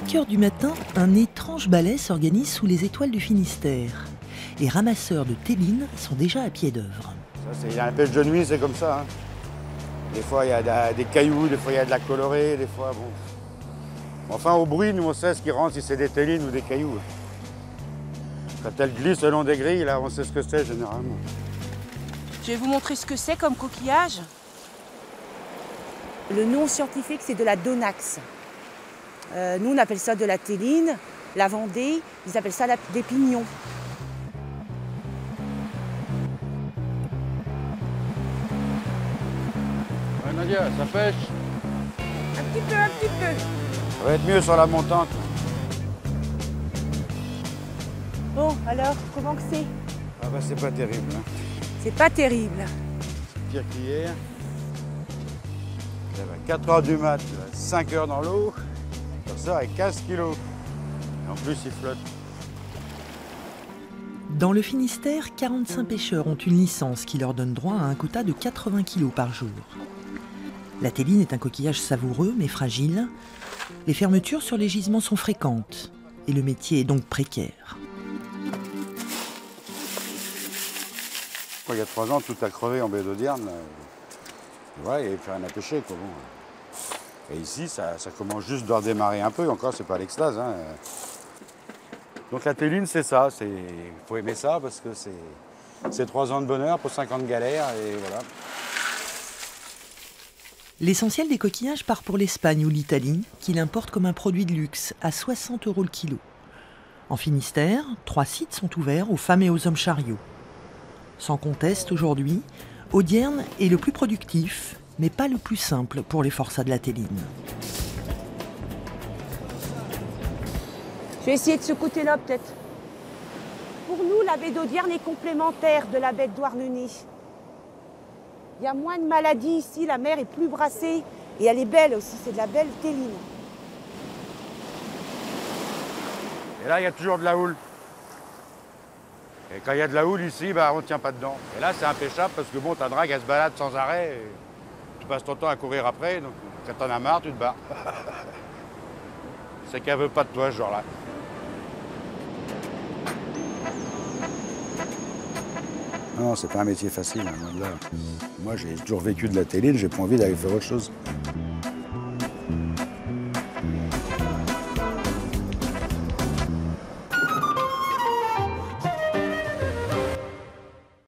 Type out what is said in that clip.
5 heures du matin, un étrange ballet s'organise sous les étoiles du Finistère. Les ramasseurs de théline sont déjà à pied d'œuvre. La pêche de nuit, c'est comme ça. Hein. Des fois, il y a des cailloux, des fois, il y a de la colorée, des fois, bon. Enfin, au bruit, nous, on sait ce qui rentre, si c'est des télines ou des cailloux. Quand elles glissent le long des grilles, là, on sait ce que c'est, généralement. Je vais vous montrer ce que c'est comme coquillage. Le nom scientifique, c'est de la donax. Nous, on appelle ça de la téline. La Vendée, ils appellent ça des pignons. Ouais, Nadia, ça pêche? Un petit peu, un petit peu. Ça va être mieux sur la montante. Bon, alors, comment que c'est? Ah bah, c'est pas terrible. Hein. C'est pas terrible. C'est pire qu'hier. Il y avait 4 heures du mat, 5 heures dans l'eau. Ça sort avec 15 kilos. Et en plus, il flotte. Dans le Finistère, 45 pêcheurs ont une licence qui leur donne droit à un quota de 80 kg par jour. La théline est un coquillage savoureux mais fragile. Les fermetures sur les gisements sont fréquentes et le métier est donc précaire. Il y a 3 ans, tout a crevé en baie d'Audierne. Ouais, il n'y avait plus rien à pêcher. Quoi. Bon. Et ici, ça commence juste de redémarrer un peu. Encore, c'est pas l'extase. Hein. Donc la théline, c'est ça. Il faut aimer ça parce que c'est 3 ans de bonheur pour 5 ans de galère. Et voilà. L'essentiel des coquillages part pour l'Espagne ou l'Italie, qui l'importent comme un produit de luxe à 60 € le kilo. En Finistère, 3 sites sont ouverts aux femmes et aux hommes chariots. Sans conteste, aujourd'hui, Audierne est le plus productif, mais pas le plus simple pour les forçats de la théline. Je vais essayer de ce côté-là, peut-être. Pour nous, la baie d'Audierne est complémentaire de la baie de Douarnenez. Il y a moins de maladies ici, la mer est plus brassée et elle est belle aussi, c'est de la belle théline. Et là, il y a toujours de la houle. Et quand il y a de la houle ici, bah, on ne tient pas dedans. Et là, c'est impêchable parce que bon, ta drague, elle se balade sans arrêt. Et tu passes ton temps à courir après, donc quand t'en as marre, tu te barres. C'est qu'elle veut pas de toi, ce genre-là. Non, c'est pas un métier facile, hein, là. Moi, j'ai toujours vécu de la télé, j'ai pas envie d'aller faire autre chose.